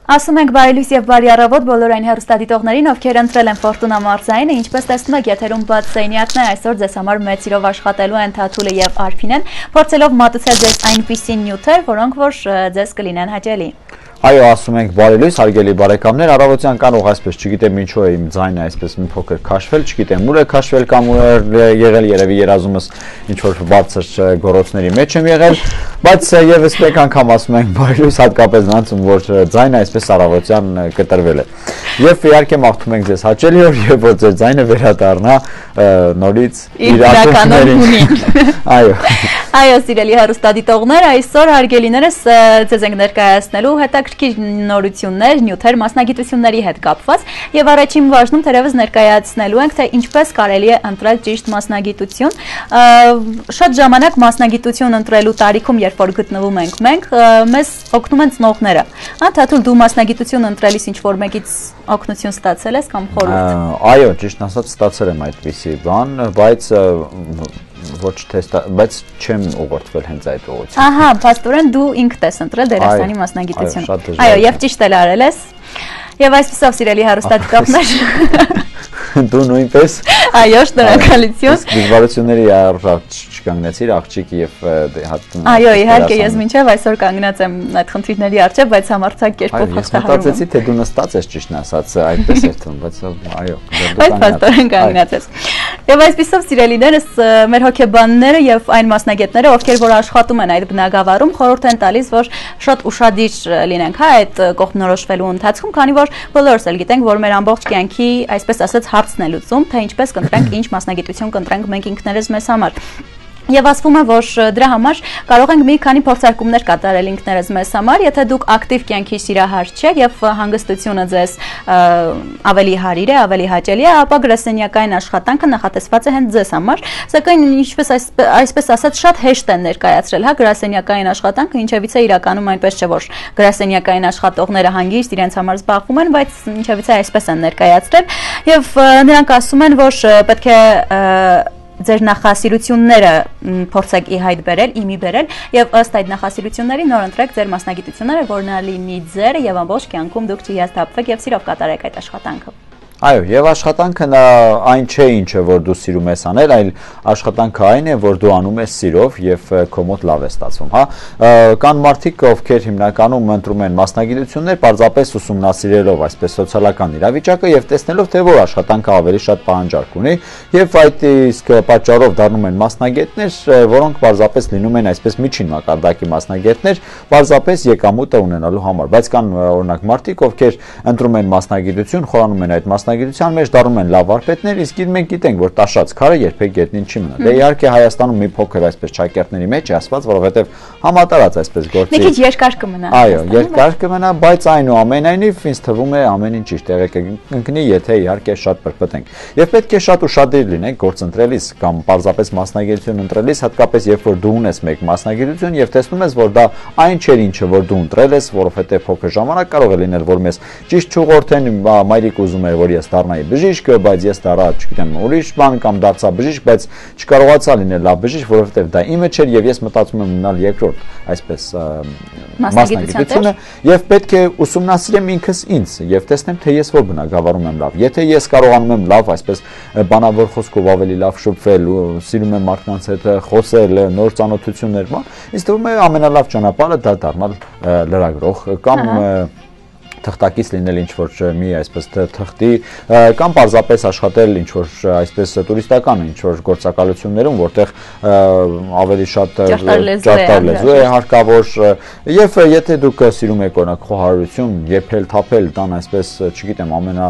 Ասում ենք բարի լույս եւ բարի առավոտ բոլոր այն հեռուստադիտողներին, ովքեր ընտրել են Ֆորտունա մարզայինը, ինչպես տեսնում եք, եթերում բաց սենյակն է, այսօր ձեզ համար մեծ սիրով աշխատելու են Թաթուլը եւ Արփինեն, փորձելով մատուցել ձեզ այնպիսի նյութեր, որոնք որ ձեզ կլինեն հաճելի։ Այո, ասում ենք բարի լույս, հարգելի բարեկամներ, առավոտյան կարող այսպես, չգիտեմ ինչու է իմ ձայնը այսպես մի փոքր քաշվել, չգիտեմ ուր է քաշվել կամ ուր եղել, երևի երազումս ինչ որ բարձր գոռոցների մեջ եմ եղել, բայց եւս մեկ անգամ ասում ենք բարի լույս, հատկապես նրանց, որ ձայնը այսպես առավոտյան կտրվել է։ Եվ իհարկե մաղթում ենք ձեզ հաճելի օր եւ որ ձեր ձայնը վերադառնա նորից իր ակումբներին։ Այո, սիրելի հեռուստադիտողներ, այսօր հարգելիներս ձեզ ենք ներկայացնելու հետաքրքիր նորություններ, նյութեր, մասնագիտությունների հետ կապված եւ առաջին բաժնում թերևս ներկայացնելու ենք, թե ինչպես կարելի է ընտրել ճիշտ մասնագիտություն։ Շատ ժամանակ մասնագիտություն ընտրելու տարիքում, երբ որ գտնվում ենք մենք, մեզ օգնում են ծնողները։ Թաթուլ, դու մասնագիտություն ընտրելիս ինչ որ մեկից օգնություն ստացել ես կամ խորհուրդ։ Այո, ճիշտ ասած ստացել եմ այդպիսի բան, բայց ոչ թե բայց չեմ ուղղորդվել հենց այդ ուղղությամբ։ Ահա, փաստորեն դու ինքդ ես ընտրել դերասանի մասնագիտությունը։ Այո, եւ ճիշտ էլ արել ես։ Եվ այսպեսով սիրելի հեռուստադիտողներ, դու նույնպես։ Այո, շնորհակալություն։ Դժվարությունների առջև չկանգնեցիր աղջիկի եւ Այո, իհարկե ես մինչեւ այսօր կանգնած եմ այդ խնդիրների առջև, բայց համարձակ կերպով հաղթահարում եմ։ Ես մտածեցի, թե դու նստած ես ճիշտն ասած, այդպես էր թվում, բայց այո, բայց փաստորեն կանգնած ես։ Եվ այսպեսով սիրելիներս, մեր հոգեբանները եւ այն մասնագետները, ովքեր որ աշխատում են այդ բնագավառում, խորհուրդ են տալիս, որ շատ ուշադիր լինենք, հա, այդ կողմնորոշվելու ընթացքում, քանի որ բոլորս էլ գիտենք, որ մեր ամբողջ կյանքի, այսպես ասած, հարցն է լուծում, թե ինչպես կընտրենք, ինչ մասնագիտություն կընտրենք մենք ինքներս մեզ համար։ Եվ ասվում է, որ դրա համար կարող ենք մի քանի փորձարկումներ կատարել ինքներս մեզ համար, եթե դուք ակտիվ կյանքի սիրահար չեք եւ հանգստությունը ձեզ ավելի հարիր է, ավելի հաճելի է, ապա գրասենյակային աշխատանքը նախատեսված է հենց ձեզ համար, սակայն ինչպես այսպես ասած շատ հեշտ են ներկայացրել, հա, գրասենյակային աշխատանքը, ինչևից է իրականում այնպես չէ, որ գրասենյակային աշխատողները հանգիստ իրենց համար զբաղվում են, բայց ինչևից է այսպես են ներկայացրել եւ նրանք ասում են, որ պետք է ձեր նախասիրությունները փորձեք ի հայտ բերել, իմի բերել եւ ըստ այդ նախասիրությունների նոր ընտրեք ձեր մասնագիտությունները, որ նա լինի ձերը եւ ամբողջ կյանքում դուք չհիասթափվեք եւ սիրով կատարեք այդ աշխատանքը։ Այո, եւ աշխատանքը այն չէ, ինչը որ դու սիրում ես անել, այլ աշխատանքը այն է, որ դու անում ես սիրով եւ քո մոտ լավ է ստացվում, հա։ Կան մարդիկ, ովքեր հիմնականում ընտրում են մասնագիտություններ, պարզապես ուսումնասիրելով այսպես սոցիալական իրավիճակը եւ տեսնելով, թե որ աշխատանքը ավելի շատ պահանջարկ ունի, եւ այդ իսկ պատճառով դառնում են մասնագետներ, որոնք պարզապես լինում են այսպես միջին մակարդակի մասնագետներ, պարզապես եկամուտը ունենալու համար, բայց կան օրինակ մարդիկ, ովքեր ընտրում են մասնագիտություն, խորանում են այդ մասնագիտության մեջ, դառնում են լավ վարպետներ, իսկ մենք գիտենք, որ տաշած քարը երբեք գետնին չի մնա։ Դե իհարկե Հայաստանում մի փոքր այսպես չակերտների մեջ է ասված, որովհետև համատարած այսպես գործի։ Մի քիչ երկար կմնա։ Այո, երկար կմնա, բայց այնուամենայնիվ ինձ թվում է ամեն ինչ իր տեղը կընկնի, եթե իհարկե շատ պրպտենք։ Եվ պետք է շատ ուշադիր լինենք գործընտրելիս կամ պարզապես մասնագիտություն ընտրելիս, հատկապես երբ որ դու ունես մեկ մասնագիտություն եւ տեսնում ես, որ դա այն չէ, ինչը որ դու ընտրել ես, որովհետև փոքր ժամանակ կարող է լինել, որ մեզ ճիշտ չուղղորդեն, մայրիկ ուզում էր, որ ես դառնայի բժիշկ, բայց ես դառա, չգիտեմ, ուրիշ բան կամ դարձա բժիշկ, բայց չկարողացա լինել լավ բժիշկ, որովհետև դա իմը չէր եւ ես մտածում եմ ունենալ երկրորդ այսպես մասնագիտությունը եւ պետք է ուսումնասիրեմ ինքս ինձ եւ տեսնեմ, թե ես որ բնագավառում եմ լավ։ Եթե ես կարողանում եմ լավ այսպես բանավոր խոսքով ավելի լավ շփվել, սիրում եմ մարդկանց հետ խոսել, նոր ծանոթություններ, ինձ թվում է ամենալավ ճանապարհը դա դառնալ լրագրող կամ թղթակից լինել ինչ որ մի այսպես թղթի կամ պարզապես աշխատել ինչ որ այսպես տուրիստական ինչ որ գործակալություններում, որտեղ ավելի շատ ճարտար լեզու է հարկավոր եւ եթե դուք սիրում եք օրինակ խոհարարություն, եփել, թափել, տան այսպես, չգիտեմ, ամենա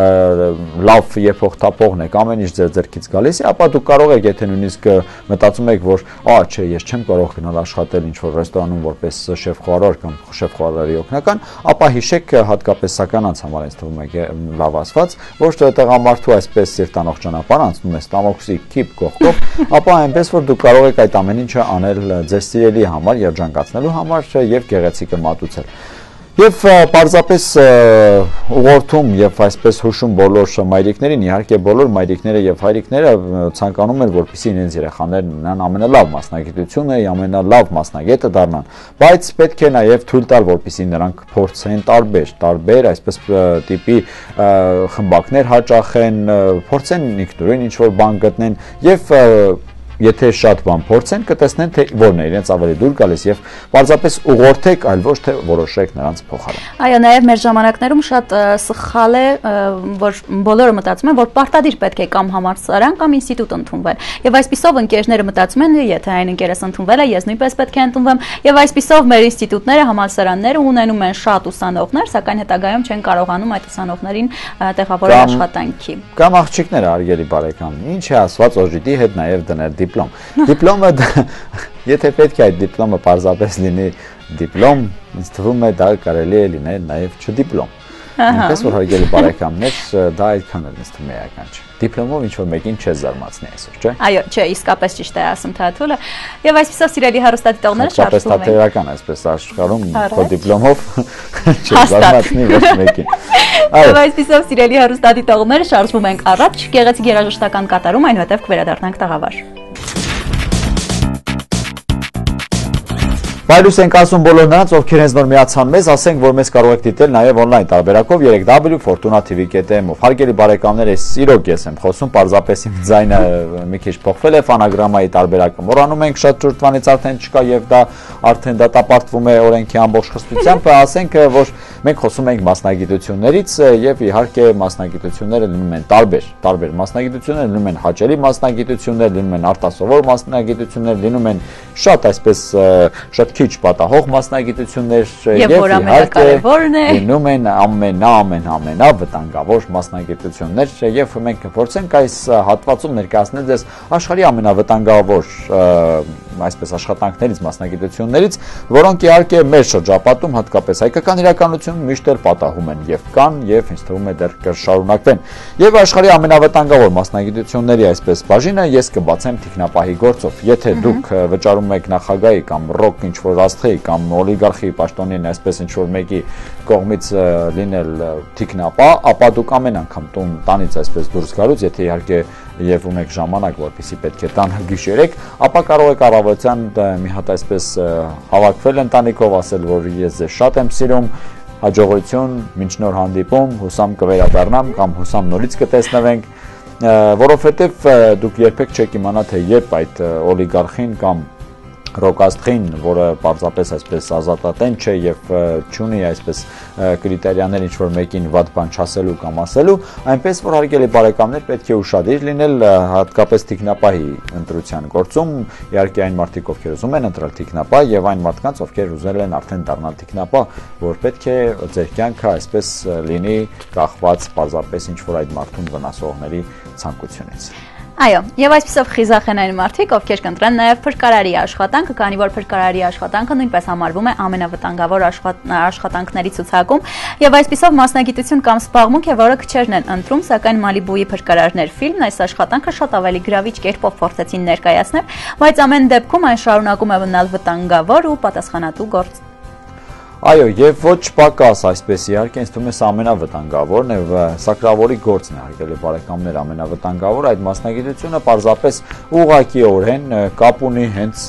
լավ եփող թափողն եք, ամեն ինչ ձեր ձեռքից գալիս է, ապա դուք կարող եք, եթե նույնիսկ մտածում եք, որ չէ, ես չեմ կարող գնալ աշխատել ինչ որ ռեստորանում որպես շեֆ-խոհարար կամ շեֆ-խոհարարի օգնական, ապա հիշեք հատկապես սականանց համար ինձ թվում է լավ ասված, ոչ թե տղամարդու այսպես սիրտանող ճանապարհ անցնում ես տամոքսի քիփ կողքով, ապա այնպես որ դուք կարող եք այդ ամեն ինչը անել ձեր սիրելի համար, երջանկացնելու համար եւ գեղեցիկը մատուցել։ Եվ պարզապես ուղղորդում եւ այսպես հուշում բոլոր մայրիկներին, իհարկե բոլոր մայրիկները եւ հայրիկները ցանկանում են, որպեսզի իրենց երեխաներն ունենան ամենալավ մասնագիտությունը, ամենալավ մասնագետը դառնան, բայց պետք է նաեւ թույլ տալ, որպեսզի նրանք փորձեն տարբեր այսպես տիպի խմբակներ հաճախեն, փորձեն ինքնուրույն ինչ-որ բան գտնեն եւ եթե շատ բան փորձեն, կտեսնեն թե որն է իրենց ավելի դուր գալիս եւ պարզապես ուղղորդեք, այլ ոչ թե որոշեք նրանց փոխարեն։ Այո, նաեւ մեր ժամանակներում շատ սխալ է, որ բոլորը մտածում են, որ պարտադիր պետք է կամ համալսարան կամ ինստիտուտ ընդունվել։ Եվ այսպիսով ընկերները մտածում են, եթե այն ընկերս ընդունվել է, ես նույնպես պետք է ընդունվեմ, եւ այսպիսով մեր ինստիտուտները, համալսարանները ունենում են շատ ուսանողներ, սակայն հետագայում չեն կարողանում այդ ուսանողներին տեղավորել աշխատանքի։ Կամ աղջիկները, արգելի բարեկամ, ինչ է ասված օժիտի հետ նաեւ դնել դիպլոմ։ Դիպլոմը եթե պետք է այդ դիպլոմը պարզապես լինի դիպլոմ, ինձ թվում է դա կարելի է լինել նաև չդիպլոմ։ Այնպես որ հարգելի բարեկամներ, դա այդքան էլ ինձ թվում է էական չէ։ Դիպլոմով ինչ որ մեկին չես զարմացնի այսօր, չէ՞։ Այո, չէ, իսկապես ճիշտ է ասում Թաթուլը։ Եվ այսպեսով սիրելի հեռուստադիտողները շարժվում են։ Իսկապես թատերական այսպես աշխարհում քո դիպլոմով չես զարմացնի ոչ մեկին։ Եվ այսպեսով սիրելի հեռուստադիտողները շարժվում ենք առաջ, գեղեցիկ երաժշտական կատարում, այնուհետև կվերադառնանք տաղավար։ Բայլուս ենք ասում բոլոր նրանց, ովքեր հենց նոր միացան մեզ, ասենք, որ մեզ կարող եք դիտել նաև on-line տարբերակով 3w.fortuna.tv.am-ով։ Հարգելի բարեկամներ, իրոք ես եմ խոսում, պարզապես իմ ձայնը մի քիչ փոխվել է, ֆոնոգրամայի տարբերակը մոռանում ենք, շատ շուտվանից արդեն չկա եւ դա արդեն դատապարտվում է օրենքի ամբողջ խստությամբ, ասենք, որ մենք խոսում ենք մասնագիտություններից եւ իհարկե մասնագիտությունները լինում են տարբեր մասնագիտություններ, լինում են հաճելի մասնագիտություններ, լինում են արտասովոր մասնագիտություններ, լինում են շատ այսպես շատ քիչ պատահող մասնագիտություններ եւ իհարկե լինում են ամենավտանգավոր մասնագիտություններ եւ մենք կփորձենք այս հատվածում ներկայացնել ձեզ աշխարհի ամենավտանգավոր այսպես աշխատանքներից, մասնագիտություններից, որոնք իհարկե մեր շրջապատում հատկապես հայկական իրականությունում միշտ էլ պատահում են եւ կան եւ ինձ թվում է դեռ կշարունակվեն։ Եվ աշխարհի ամենավտանգավոր մասնագիտությունների այսպես բաժինը ես կբացեմ թիկնապահի գործով։ Եթե դուք վճարում եք նախագահի կամ ռոք ինչ-որ աստղի կամ օլիգարխի պաշտոնին այսպես ինչ-որ մեկի կողմից լինել թիկնապահ, ապա դուք ամեն անգամ տանից այսպես դուրս գալուց, եթե իհարկե եւ ունեք ժամանակ, որպեսզի պետք է տան գիշերեք, ապա կարող եք առավոտյան մի հատ այսպես հավաքվել ընտանիքով, ասել, որ ես ձեզ շատ եմ սիրում, հաջողություն, մինչ նոր հանդիպում, հուսամ կվերադառնամ կամ հուսամ նորից կտեսնվենք, որովհետեւ դուք երբեք չեք իմանա, թե երբ այդ օլիգարխին կամ ռոկաստղին, որը պարզապես այսպես ազատատեն չէ եւ չունի այսպես կրիտերիաներ ինչ-որ մեկին վատ բան չասելու կամ ասելու, այնպես որ հարգելի բարեկամներ պետք է ուշադիր լինել հատկապես թիկնապահի ընտրության գործում, իհարկե այն մարդիկ, ովքեր ուզում են ընտրել թիկնապահ եւ այն մարդկանց, ովքեր ուզել են արդեն դառնալ թիկնապահ, որ պետք է ձեր կյանքը այսպես լինի կախված պարզապես ինչ-որ այդ մարդուն վնասողների ցանկությունից։ Այո, եւ այսպեսով խիզախ են այն մարդիկ, ովքեր կընտրեն նաեւ փրկարարի աշխատանքը, քանի որ փրկարարի աշխատանքը նույնպես համարվում է ամենավտանգավոր աշխատանքների ցուցակում, եւ այսպեսով մասնագիտություն կամ զբաղմունք է, որը քչերն են ընտրում, սակայն Մալիբուի փրկարարներ ֆիլմն այս աշխատանքը շատ ավելի գրավիչ կերպով փորձեցին ներկայացնել, բայց ամեն դեպքում այն շարունակում է մնալ վտանգավոր ու պատասխանատու գործ։ Այո, եւ ոչ պակաս այսպես իհարկե ինձ թվում է սա ամենավտանգավորն է, սակրավորի գործն է, հարգելի բարեկամներ, ամենավտանգավոր այդ մասնագիտությունը պարզապես ուղղակիորեն կապ ունի հենց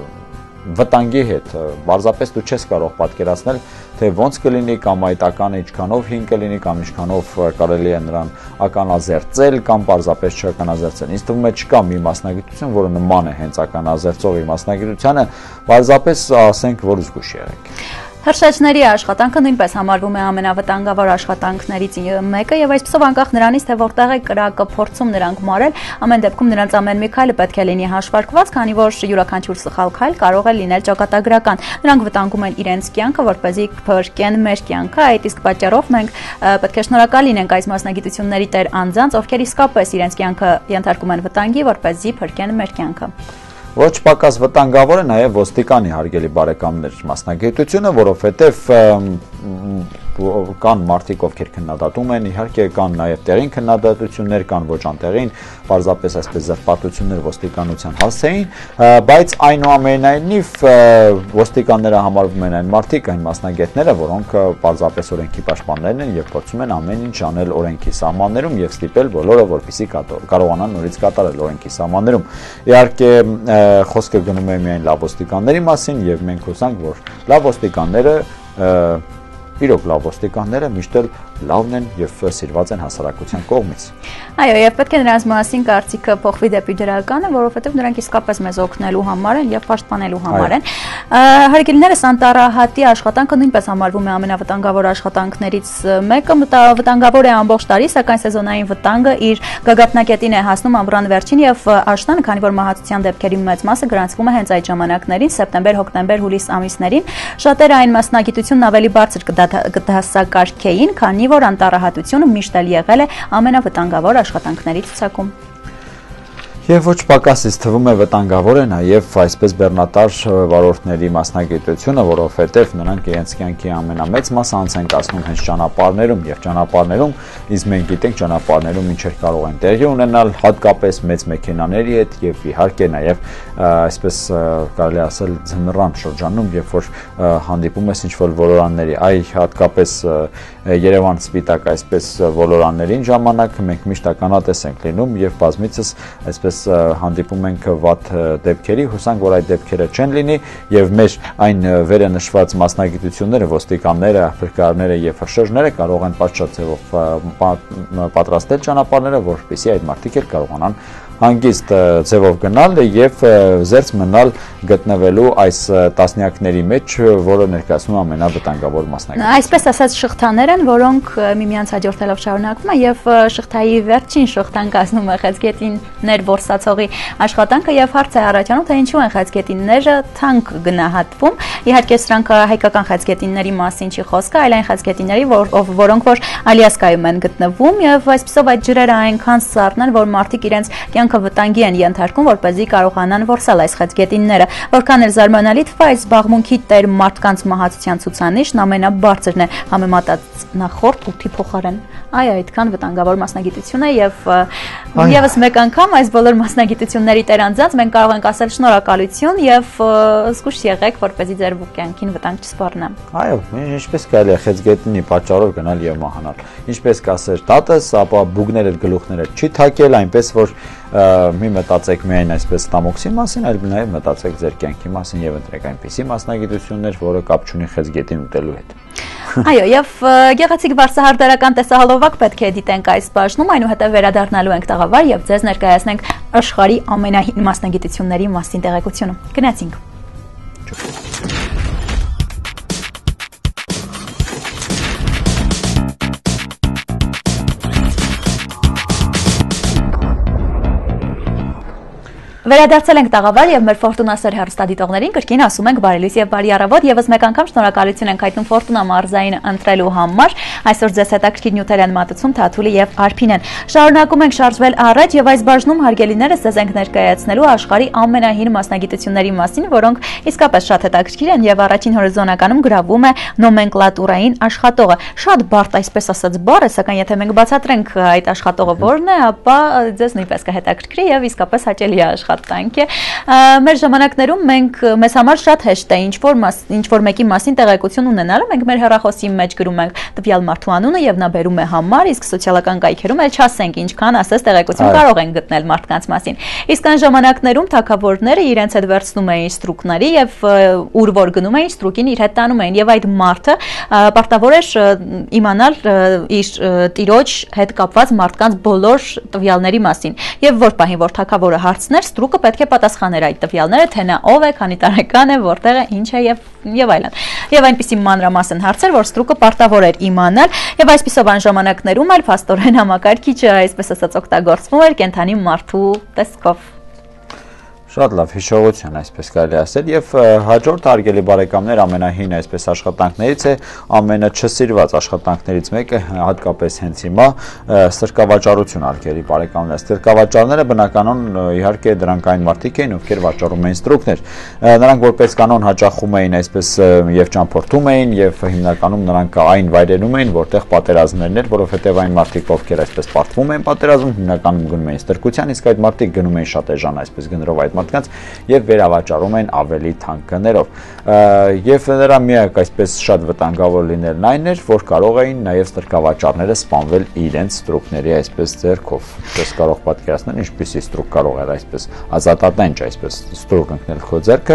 վտանգի հետ, պարզապես դու չես կարող պատկերացնել, թե ոնց կլինի կամ այդ ականը ինչքանով հին կլինի կամ ինչքանով կարելի է նրան ականազերծել կամ պարզապես չականազերծել։ Ինձ թվում է չկա մի մասնագիտություն, որը նման է հենց ականազերծողի մասնագիտությանը, պարզապես ասենք, որ զգուշ եղեք։ Հրշեջների աշխատանքը նույնպես համարվում է ամենավտանգավոր աշխատանքներից մեկը եւ այսպեսով անկախ նրանից թե որտեղ է կրակը փորձում նրանք մարել, ամեն դեպքում նրանց ամեն մի քայլը պետք է լինի հաշվարկված, քանի որ յուրաքանչյուր սխալ քայլ կարող է լինել ճակատագրական։ Նրանք վտանգում են իրենց կյանքը, որպեսզի փրկեն մեր կյանքը, այդ իսկ պատճառով մենք պետք է շնորհակալ լինենք այս մասնագիտությունների տեր անձանց, ովքեր իսկապես իրենց կյանքը ենթարկում են վտանգի, որպեսզի փրկեն մեր կյանքը։ Ոչ պակաս վտանգավոր է նաև ոստիկանի հարգելի բարեկամներ մասնագիտությունը, որովհետև կան մարդիկ, ովքեր քննադատում են, իհարկե կան նաև տեղին քննադատություններ, կան ոչ անտեղին, պարզապես այսպես զրպարտություններ ոստիկանության հասցեին, բայց այնուամենայնիվ ոստիկանները համարվում են այն մարդիկ, այն մասնագետները, որոնք պարզապես օրենքի պաշտպաններն են եւ փորձում են ամեն ինչ անել օրենքի սահմաններում եւ ստիպել բոլորը, որպեսզի կարողանան նորից կատարել օրենքի սահմաններում։ Իհարկե խոսքը գնում է միայն լավ ոստիկանների մասին եւ մենք հուսանք, որ լավ ոստիկանները իրոք լավ ոստիկանները միշտ էլ լավն են եւ սիրված են հասարակության կողմից։ Այո, եւ պետք է նրանց մասին կարծիքը փոխվի դեպի դրականը, որովհետեւ նրանք իսկապես մեզ օգնելու համար են եւ պաշտպանելու համար են։ Հարգելիներս, անտառահատի աշխատանքը նույնպես համարվում է ամենավտանգավոր աշխատանքներից մեկը, վտանգավոր է ամբողջ տարի, սակայն սեզոնային վտանգը իր գագաթնակետին է հասնում ամռան վերջին եւ աշնանը, քանի որ մահացության դեպքերի մեծ մասը գրանցվում է հենց այդ ժամանակներին, սեպտեմբեր, հոկտեմբեր, հուլիս ամիսներին, շատերը այն մասնագիտությունն ավելի բարձր կդասակարգեին, քանի որ անտառահատությունը միշտ էլ եղել է ամենավտանգավոր աշխատանքների ցուցակում։ Եվ ոչ պակաս ինձ թվում է վտանգավոր է նաև այսպես բեռնատար վարորդների մասնագիտությունը, որովհետև նրանք իրենց կյանքի ամենամեծ մասը անց են կացնում հենց ճանապարհներում եւ ճանապարհներում, իսկ մենք գիտենք ճանապարհներում ինչեր կարող են տեղի ունենալ, հատկապես մեծ մեքենաների հետ եւ իհարկե նաև այսպես կարելի ասել ձմռան շրջանում, երբ որ հանդիպում ես ինչ-որ ոլորանների, այ հատկապես Երևան Սպիտակ այսպես ոլորաններին ժամանակ մենք միշտ ականատես ենք լինում եւ բազմիցս այսպես հանդիպում ենք վատ դեպքերի, հուսանք, որ այդ դեպքերը չեն լինի եւ մեր այն վերը նշված մասնագիտությունները, ոստիկանները, փրկարարները եւ հրշեջները կարող են պատշաճ ձևով պատրաստել ճանապարհները, որպեսզի այդ մարդիկ էլ կարողանան հանգիստ ձևով գնալ եւ զերծ մնալ գտնվելու այս տասնյակների մեջ, որը ներկայացնում ամենավտանգավոր մասնագետը։ Այսպես ասած շղթաներ են, որոնք միմյանց հաջորդելով շարունակվում են եւ շղթայի վերջին շղթան կազմում է խեցգետիններ որսացողի աշխատանքը եւ հարց է առաջանում, թե ինչու են խեցգետինները թանկ գնահատվում։ Իհարկե սրանք հայկական խեցգետինների մասին չի խոսքը, այլ այն խեցգետինների, որոնք որ Ալյասկայում են գտնվում եւ այսպեսով այդ ջրերը այնքան սառն են, որ մարդիկ իրենց վտանգի են ենթարկում, որպեսզի կարողանան որսալ այս խեցգետինները։ Որքան էլ զարմանալի թվա, այս զբաղմունքի տեր մարդկանց մահացության ցուցանիշն ամենաբարձրն է համեմատած նախորդ 8-ի փոխարեն։ Այո, այդքան վտանգավոր մասնագիտություն է եւ եւս մեկ անգամ այս բոլոր մասնագիտությունների տեր անձանց մենք կարող ենք ասել շնորհակալություն եւ զգուշ եղեք, որպեսզի ձեր կյանքին վտանգ չսպառնա։ Այո, ինչպես կարելի է խեցգետնի պատճառով գնալ եւ մահանալ։ Ինչպես կասեր տատս, ապա բուգները գլուխները չի թակել, այնպես որ մի մտածեք միայն այսպես տամոքսի մասին, այլ նաև մտածեք ձեր կյանքի մասին եւ ընտրեք այնպիսի մասնագիտություններ, որը կապ չունի խեցգետին ուտելու հետ։ Այո, եւ գեղեցիկ վարսահարդարական տեսահոլովակ պետք է դիտենք այս բաժնում, այնուհետև վերադառնալու ենք տաղավար եւ ձեզ ներկայացնենք աշխարհի ամենահին մասնագիտությունների մասին տեղեկությունը։ Գնացինք։ Վերադարձել ենք տաղավար եւ մեր Ֆորտունասեր հեռուստադիտողներին կրկին ասում ենք բարի լույս եւ բարի առավոտ եւս մեկ անգամ շնորհակալություն ենք հայտնում Ֆորտունա մարզային ընտրելու համար։ Այսօր ձեզ հետաքրքիր նյութեր են մատուցում Թաթուլի եւ Արփինեն։ Շարունակում ենք շարժվել առաջ եւ այս բաժնում հարգելիներս ձեզ ենք ներկայացնելու աշխարհի ամենահին մասնագիտությունների մասին, որոնք իսկապես շատ հետաքրքիր են եւ առաջին հորիզոնականում գրավում է նոմենկլատուրային աշխատողը։ Շատ բարդ այսպես ասած բառ է, սակայն եթե մենք բացատրենք այդ աշխատողը որն է, ապա ձեզ նույնպես կհետաքրքրի եւ իսկապես հաճելի է աշխատանք է։ Մեր ժամանակներում մեզ համար շատ հեշտ է ինչ-որ մեկի մասին տեղեկություն ունենալը, մենք մեր հեռախոսի մեջ գրում ենք տվյալ մարդու անունը եւ նա բերում է համար, իսկ սոցիալական կայքերում էլ չասենք ինչքան ասես տեղեկություն կարող են գտնել մարդկանց մասին։ Իսկ այն ժամանակներում թագավորները իրենց հետ վերցնում էին ստրուկների եւ ուր որ գնում էին ստրուկին իր հետ տանում էին եւ այդ մարդը պարտավոր էր իմանալ իր տիրոջ հետ կապված մարդկանց բոլոր տվյալների մասին եւ որ պահին որ թագավորը հարցներ ստրուկը պետք է պատասխաներ այդ տվյալները, թե նա ով է, քանի տարեկան է, որտեղ է, ինչ է եւ այլն։ Եվ այնպիսի մանրամասն հարցեր, որ ստրուկը պարտավոր էր իմանալ, եւ այսպիսով այն ժամանակներում էլ փաստորեն համակարգիչը այսպես ասած օգտագործվում էր կենթանի մարդու տեսքով։ Շատ լավ հիշողություն, այսպես կարելի ասել, եւ հաջորդ հարգելի բարեկամներ ամենահին այսպես աշխատանքներից է ամենաչսիրված աշխատանքներից մեկը հատկապես հենց հիմա ստրկավաճառություն հարգելի բարեկամներ։ Ստրկավաճառները բնականon իհարկե դրանք այն մարդիկ էին, ովքեր վաճառում էին ստրուկներ։ Նրանք որպես կանոն հաճախում էին այսպես եւ ճամփորդում էին եւ հիմնականում նրանք այն վայրերում էին, որտեղ պատերազմներն էր, որովհետեւ այն մարդիկ, ովքեր այսպես պարտվում էին պատերազմում, հիմնականում գնում էին ստրկության, իսկ այդ մարդիկ գնում էին շատ էժան այսպես գներով այդ մարդկանց եւ վերավաճառում են ավելի թանկ գներով եւ նրա միակ այսպես շատ վտանգավոր լինելն այն էր, որ կարող էին նաեւ ստրկավաճառները սպանվել իրենց ստրուկների այսպես ձեռքով։ Դες կարող պատկերացնել ինչպեսի ստրուկ կարող էր այսպես ազատատենչ այսպես ստրուկ ընկնել քո ձեռքը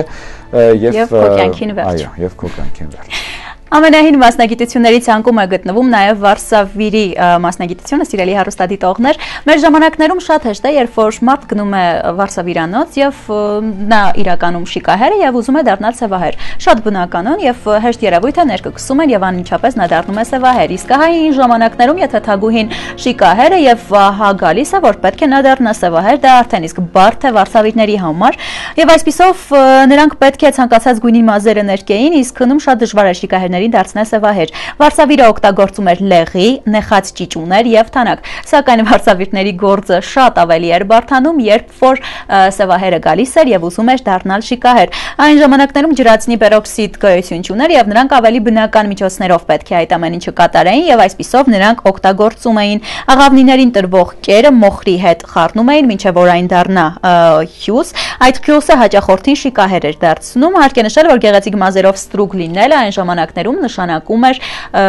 եւ քո կյանքին վերջ։ Այո, եւ քո կյանքին վերջ։ Ամենահին մասնագիտությունների ցանկում է գտնվում նաև Վարսավիրի մասնագիտությունը, սիրելի հեռուստադիտողներ։ Մեր ժամանակներում շատ հեշտ է, երբ որ մարդ գնում է Վարսավիրանոց եւ նա իրականում շիկահեր է եւ ուզում է դառնալ սևահեր։ Շատ բնականon եւ հեշտ երևույթ է, ներկայացում են եւ անմիջապես նա դառնում է սևահեր։ Իսկ այն ժամանակներում, եթե թագուհին շիկահեր է եւ հա գալիս է, որ պետք է նա դառնա սևահեր, դա արդեն իսկ բարդ է Վարսավիրների համար եւ այսպիսով նրանք պետք է ցանկացած գույնի մազերը ներկեին, իսկ հնում շատ դժվար է շիկահերների դարձնել սևահեր։ Վարսավիրը օգտագործում էր լեղի, նեխած ճիճուներ եւ թանակ։ Սակայն վարսավիրների գործը շատ ավելի էր բարդանում, երբ որ սևահերը գալիս էր եւ ուզում էր դառնալ շիկահեր։ Այն ժամանակներում ջրածնի պերօքսիդ գոյություն չուներ եւ նրանք ավելի բնական միջոցներով պետք է այդ ամեն ինչը կատարեին եւ այսպիսով նրանք օգտագործում էին աղավնիներին տրվող կերը մոխրի հետ խառնում էին, մինչեւ որ այն դառնա հյուս։ Այդ հյուսը հաճախորդին շիկահեր էր դարձնում։ Հարկ է նշել, որ գեղեցիկ մազերով ստրուկ լինելը այն ժամանակներում նշանակում էր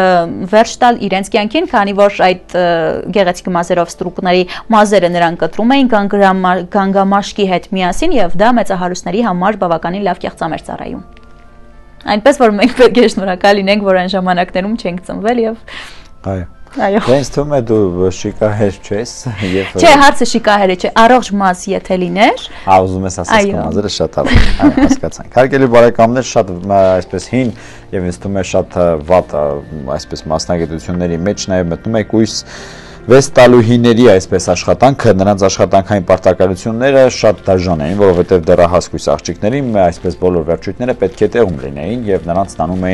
վերջ տալ իրենց կյանքին, քանի որ այդ գեղեցիկ մազերով ստրուկների մազերը նրանք կտրում էին գանգամաշկի հետ միասին եւ դա մեծահարուստների համար բավականին լավ կեղծամերձ ծառայում։ Այնպես որ մենք պետք է շնորհակալ լինենք, որ այն ժամանակներում չենք ծնվել եւ այո։ Այո։ Դες թվում է դու շիկահեր չես եւ Չէ, հարցը շիկահերը չէ, առողջ մազ եթե լիներ։ Ուզում ես ասես կմազերը շատ առողջ, այո, հասկացանք։ Հարգելի բարեկամներ, շատ այսպես հին եւ ինձ թվում է շատ վատ այսպես մասնագիտությունների մեջ նաեւ մտնում եք ույս վեստալուհիների այսպես աշխատանքը, նրանց աշխատանքային պարտականությունները շատ դաժան էին, որովհետև դեռահաս աղջիկներին այսպես բոլոր վերջույթները պետք է տեղում լինեին եւ նրանց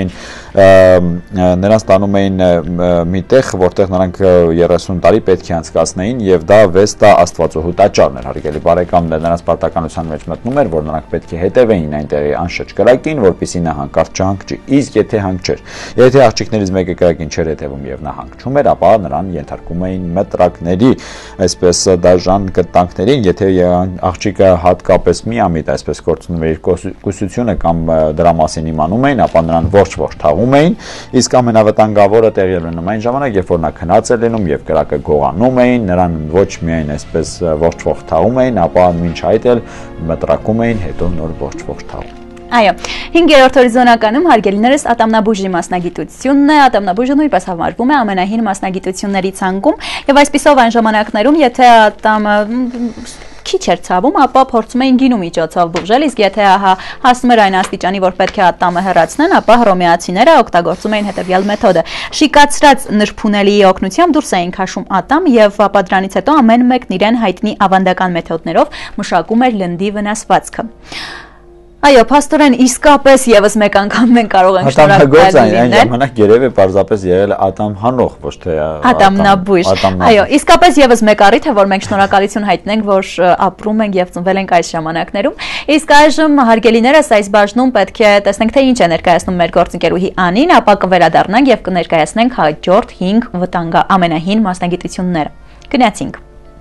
տանում էին մի տեղ, որտեղ նրանք 30 տարի պետք է անցկացնեին եւ դա վեստա աստվածոհու տաճարն էր, հարգելի բարեկամներ, նրանց պարտականության մեջ մտնում էր, որ նրանք պետք է հետևեին այնտեղի անշրջ կրակին, որպեսզի նա հանկարծ չհանգչի։ Իսկ եթե հանգչեր, եթե աղջիկներից մեկը կրակին չէր հետևում եւ նա հանգչում էր, ապա նրան ենթարկում էին մտրակների, այսպես դաժան կտանքներին, եթե աղջիկը հատկապես միամիտ այսպես կորցնում էր իր կուսությունը կամ դրա մասին իմանում էին, ապա նրան ոչ թաղում էին, իսկ ամենավտանգավորը տեղի էր ունենում այն ժամանակ, երբ որ նա քնած էր լինում եւ կրակը գողանում էին, նրան ոչ միայն այսպես ոչ թաղում էին, ապա մինչ այդ էլ մտրակում էին, հետո նոր ոչ թաղում։ Այո, 5-րդ հորիզոնականում հարգելիներս ատամնաբուժի մասնագիտությունն է, ատամնաբուժը նույնպես համարվում է ամենահին մասնագիտությունների ցանկում եւ այսպիսով այն ժամանակներում, եթե ատամը քիչ էր ցավում, ապա փորձում էին գինու միջոցով բուժել, իսկ եթե հասնում էր այն աստիճանի, որ պետք է ատամը հեռացնեն, ապա հռոմեացիները օգտագործում էին հետևյալ մեթոդը։ Շիկացրած նրբունելիի օգնությամբ դուրս էին քաշում ատամ եւ ապա դրանից հետո ամեն մեկն իրեն հայտնի ավանդական մեթոդներով մշակում էր լնդի վնասվածքը։ Այո, փաստորեն իսկապես եւս մեկ անգամ մենք կարող ենք շնորհակալ լինել։ Այն ժամանակ երևի պարզապես եղել ատամ հանող, ոչ թե ատամնաբույժ։ Այո, իսկապես եւս մեկ առիթ է, որ մենք շնորհակալություն հայտնենք, որ ապրում ենք եւ ծնվել ենք այս ժամանակներում։ Իսկ այժմ հարգելիներս այս բաժնում պետք է տեսնենք, թե ինչ է ներկայացնում մեր գործընկերուհի Անին, ապա կվերադառնանք եւ կներկայացնենք հաջորդ 5 վտանգա ամենահին մասնագիտությունները։ Գնացինք։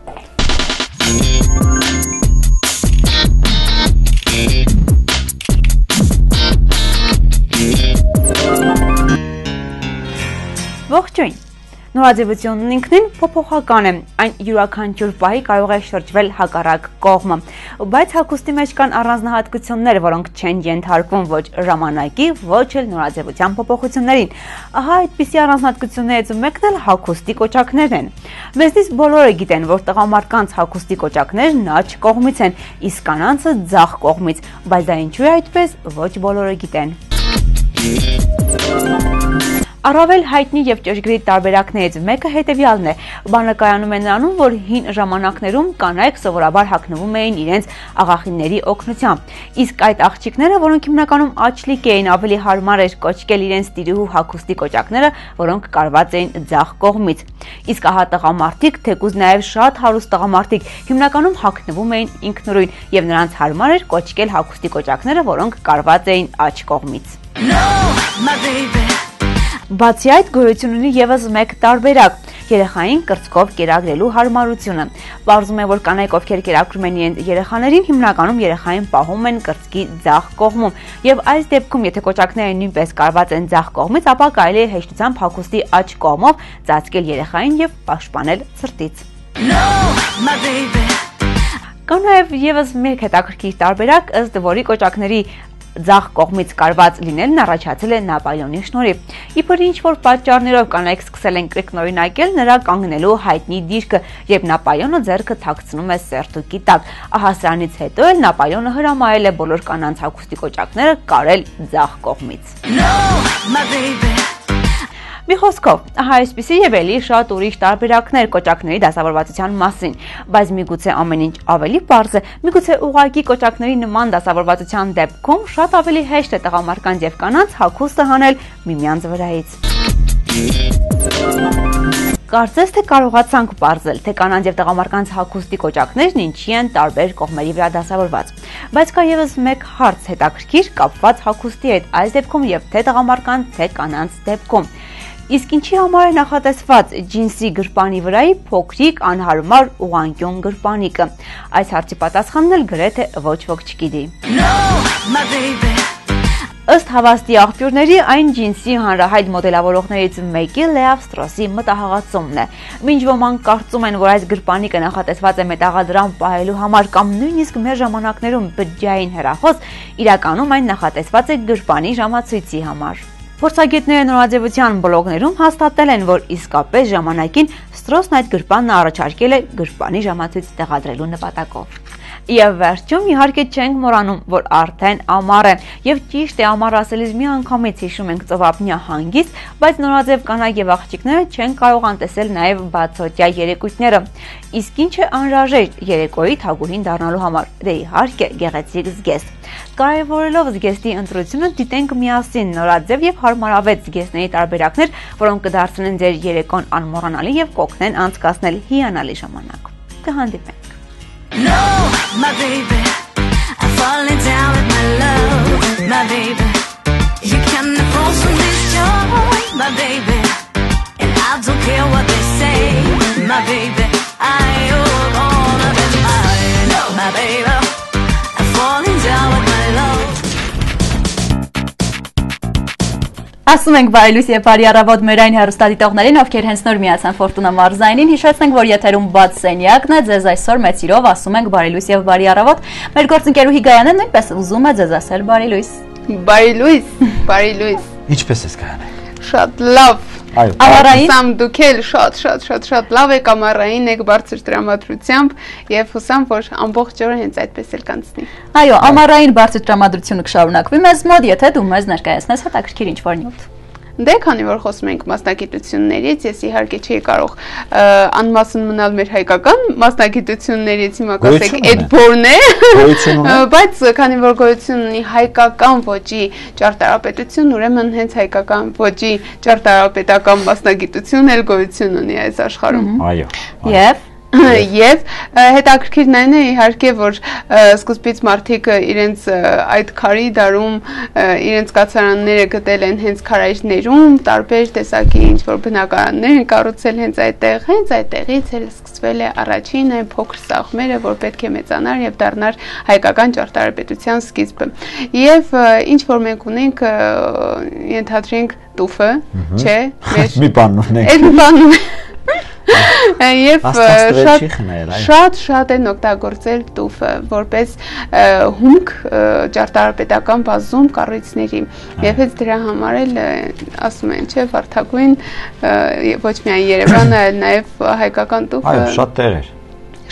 Ողջույն։ Նորաձևությունն ինքնին փոփոխական է, այն յուրաքանչյուր պահի կարող է շրջվել հակառակ կողմը, բայց հագուստի մեջ կան առանձնահատկություններ, որոնք չեն ենթարկվում ոչ ժամանակի, ոչ էլ նորաձևության փոփոխություններին։ Ահա այդպիսի առանձնահատկություններից մեկն էլ հագուստի կոճակներն են։ Մեզնից բոլորը գիտեն, որ տղամարդկանց հագուստի կոճակներն աջ կողմից են, իսկ կանանցը ձախ կողմից, բայց դա ինչու է այդպես, ոչ բոլորը գիտեն։ Առավել հայտնի եւ ճշգրիտ տարբերակներից մեկը հետեւյալն է. բանը կայանում է նրանում, որ հին ժամանակներում կանայք սովորաբար հագնվում էին իրենց աղախինների օգնությամբ, իսկ այդ աղջիկները, որոնք հիմնականում աչլիկ էին, ավելի հարմար էր կոչկել իրենց տիրուհու հագուստի կոճակները, որոնք կարված էին ձախ կողմից, իսկ ահա տղամարդիկ, թեկուզ նաեւ շատ հարուստ տղամարդիկ հիմնականում հագնվում էին ինքնուրույն եւ նրանց հարմար էր կոչկել հագուստի կոճակները, որոնք կարված էին աջ կողմից։ Բացի այդ, գոյություն ունի եւս մեկ տարբերակ՝ երեխային կրծքով կերակրելու հարմարությունը։ Պարզվում է, որ կանայք, ովքեր կերակրում են իրենց երեխաներին, հիմնականում երեխային պահում են կրծքի ձախ կողմում, եւ այս դեպքում, եթե կոճակները նույնպես կարված են ձախ կողմից, ապա կարելի է հեշտությամբ հագուստի աջ կողմով ծածկել երեխային եւ պաշտպանել ցրտից։ Կա նաեւ եւս մեկ հետաքրքիր տարբերակ, ըստ որի կոճակների ձախ կողմից կարված լինելն առաջացել է Նապոլեոնի շնորհիվ։ Իբր ինչ-որ պատճառներով կանայք սկսել են կրկնօրինակել նրա կանգնելու հայտնի դիրքը, երբ Նապոլեոնը ձեռքը թաքցնում է սերտուկի տակ։ Ահա սրանից հետո էլ Նապոլեոնը հրամայել է բոլոր կանանց հագուստի կոճակները կարել ձախ կողմից։ Մի խոսքով, ահա այսպիսի եւ էլի շատ ուրիշ տարբերակներ կոճակների դասավորվածության մասին, բայց միգուցե ամեն ինչ ավելի պարզ է, միգուցե ուղղակի կոճակների նման դասավորվածության դեպքում շատ ավելի հեշտ է տղամարդկանց եւ կանանց հագուստը հանել միմյանց վրայից։ Կարծես թե կարողացանք պարզել, թե կանանց եւ տղամարդկանց հագուստի կոճակներն ինչի են տարբեր կողմերի վրա դասավորված։ Բայց կա եւս մեկ հարց հետաքրքիր կապված հագուստի հետ, այս դեպքում եւ թե տղամարդկանց, թե կանանց դեպքում։ Իսկ ինչի համար է նախատեսված ջինսի գրպանի վրայի փոքրիկ անհարմար ուղղանկյուն գրպանիկը։ Այս հարցի պատասխանն էլ գրեթե ոչ ոք չգիտի։ Ըստ հավաստի աղբյուրների, այն ջինսի հանրահայտ մոդելավորողներից մեկի Լեավ Ստրոսի մտահղացումն է։ Մինչ ոմանք կարծում են, որ այս գրպանիկը նախատեսված է մետաղադրամ պահելու համար կամ նույնիսկ մեր ժամանակներում բջջային հեռախոս, իրականում այն նախատեսված է գրպանի ժամացույցի համար։ Փորձագետները նորաձևության բլոգներում հաստատել են, որ իսկապես ժամանակին Ստրոսն այդ գրպանն առաջարկել է գրպանի ժամացույց տեղադրելու նպատակով։ Եվ վերջում իհարկե չենք մոռանում, որ արդեն ամառ է, եւ ճիշտ է ամառ ասելիս մի անգամից հիշում ենք ծովափնյա հանգիստ, բայց նորաձև կանայք եւ աղջիկները չեն կարող անտեսել նաեւ բացօթյա երեկույթները։ Իսկ ինչ է անհրաժեշտ երեկոյի թագուհին դառնալու համար։ Դե իհարկե գեղեցիկ զգեստ։ Կարևորելով զգեստի ընտրությունը, դիտենք միասին նորաձև եւ հարմարավետ զգեստների տարբերակներ, որոնք կդարձնեն ձեր երեկոն անմոռանալի եւ կօգնեն անցկасնել հիանալի ժամանակ։ Կհանդիպենք։ No, my baby, I'm falling down with my love, my baby. You can't afford from this joy, my baby. And I don't care what they say, my baby. I wanna be mine, no, my baby. I'm falling down with my love. Ասում ենք բարի լույս եւ բարի առավոտ մեր այն հեռուստադիտողներին, ովքեր հենց նոր միացան Ֆորտունա մարզայինին։ Հիշեցնենք, որ եթերում բաց սենյակն է, ձեզ այսօր մեծ սիրով ասում ենք բարի լույս եւ բարի առավոտ։ Մեր գործընկերուհի Գայանեն նույնպես ուզում է ձեզ ասել բարի լույս։ Բարի լույս, բարի լույս։ Ինչպես ես Գայանե։ Շատ լավ։ Ամառային սամ դուք էլ շատ լավ եք, ամառային եք բարձր տրամադրությամբ եւ հուսամ, որ ամբողջ օրը հենց այդպես էլ կանցնի։ Այո, ամառային բարձր տրամադրությունը կշարունակվի մեզ մոտ, եթե դու մեզ ներկայացնես հետաքրքիր ինչ-որ նյութ։ Դե քանի որ խոսում ենք մասնագիտություններից, ես իհարկե չի կարող անմասն մնալ մեր հայկական մասնագիտություններից, հիմա կասեք այդ բորն է, բայց քանի որ գոյություն ունի հայկական ոճի ճարտարապետություն, ուրեմն հենց հայկական ոճի ճարտարապետական մասնագիտություն էլ գոյություն ունի այս աշխարհում։ Այո։ Եվ հետաքրքիրն այն է իհարկե, որ սկզբից մարդիկ իրենց այդ քարի դարում իրենց կացարանները գտել են հենց քարայրներում, տարբեր տեսակի ինչ-որ բնակարաններ են կառուցել հենց այդտեղից էլ սկսվել է առաջին այն փոքր սաղմերը, որ պետք է մեծանար եւ դառնար հայկական ճարտարապետության սկիզբը։ Եվ ինչ որ մենք ունենք, ենթադրենք տուֆը, չէ՞, մի բան ունենք։ Այդ բանը Եվ շատ են օգտագործել տուֆը որպես հումք ճարտարապետական բազում կառույցների եւ հենց դրա համար էլ ասում են չէ վարդագույն ոչ միայն Երևանը այլ նաեւ հայկական տուֆը շատ